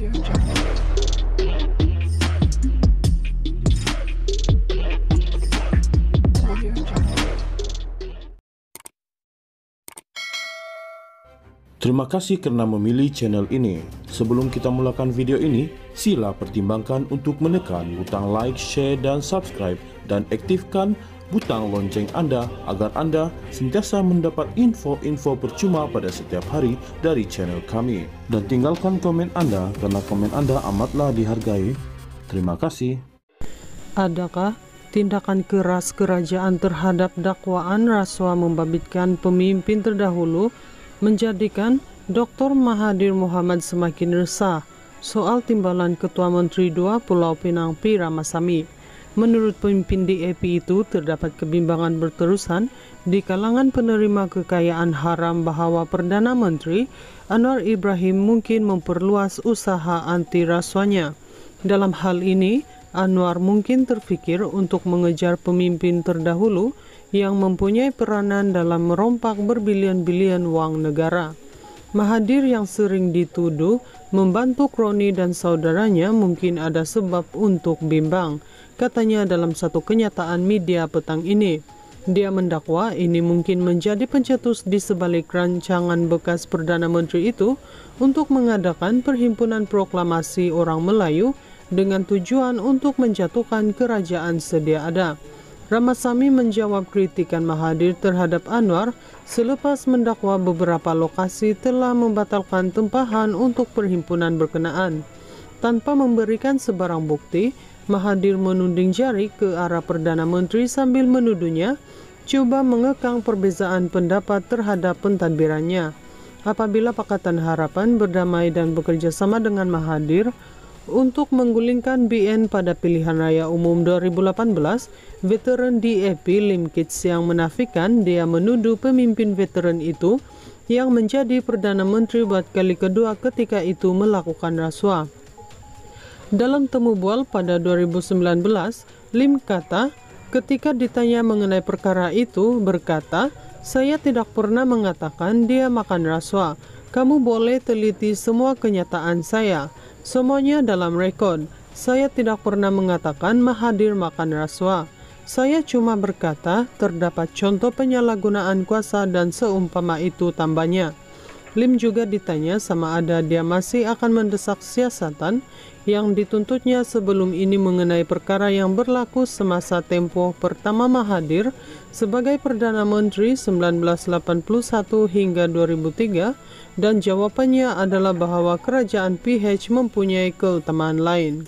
Terima kasih karena memilih channel ini. Sebelum kita mulakan video ini, sila pertimbangkan untuk menekan butang like, share, dan subscribe, dan aktifkan butang lonceng Anda agar Anda sentiasa mendapat info-info percuma pada setiap hari dari channel kami. Dan tinggalkan komen Anda karena komen Anda amatlah dihargai. Terima kasih. Adakah tindakan keras kerajaan terhadap dakwaan rasuah membabitkan pemimpin terdahulu menjadikan Dr. Mahathir Mohamad semakin resah soal timbalan Ketua Menteri II Pulau Pinang P. Ramasamy? Menurut pemimpin DAP itu, terdapat kebimbangan berterusan di kalangan penerima kekayaan haram bahwa Perdana Menteri Anwar Ibrahim mungkin memperluas usaha anti rasuahnya. Dalam hal ini, Anwar mungkin terfikir untuk mengejar pemimpin terdahulu yang mempunyai peranan dalam merompak berbilion-bilion wang negara. Mahathir yang sering dituduh membantu kroni dan saudaranya mungkin ada sebab untuk bimbang, katanya dalam satu kenyataan media petang ini. Dia mendakwa ini mungkin menjadi pencetus di sebalik rancangan bekas Perdana Menteri itu untuk mengadakan perhimpunan proklamasi orang Melayu dengan tujuan untuk menjatuhkan kerajaan sedia ada. Ramasamy menjawab kritikan Mahathir terhadap Anwar selepas mendakwa beberapa lokasi telah membatalkan tempahan untuk perhimpunan berkenaan. Tanpa memberikan sebarang bukti, Mahathir menuding jari ke arah Perdana Menteri sambil menuduhnya coba mengekang perbezaan pendapat terhadap pentadbirannya. Apabila Pakatan Harapan berdamai dan bekerja sama dengan Mahathir untuk menggulingkan BN pada pilihan raya umum 2018, veteran DAP Lim Kit Siang menafikan dia menuduh pemimpin veteran itu yang menjadi Perdana Menteri buat kali kedua ketika itu melakukan rasuah. Dalam temu bual pada 2019, Lim kata ketika ditanya mengenai perkara itu berkata, "Saya tidak pernah mengatakan dia makan rasuah. Kamu boleh teliti semua kenyataan saya. Semuanya dalam rekod. Saya tidak pernah mengatakan Mahathir makan rasuah. Saya cuma berkata terdapat contoh penyalahgunaan kuasa dan seumpama itu," tambahnya. Lim juga ditanya sama ada dia masih akan mendesak siasatan yang dituntutnya sebelum ini mengenai perkara yang berlaku semasa tempoh pertama Mahathir sebagai Perdana Menteri 1981 hingga 2003, dan jawabannya adalah bahwa kerajaan PH mempunyai keutamaan lain.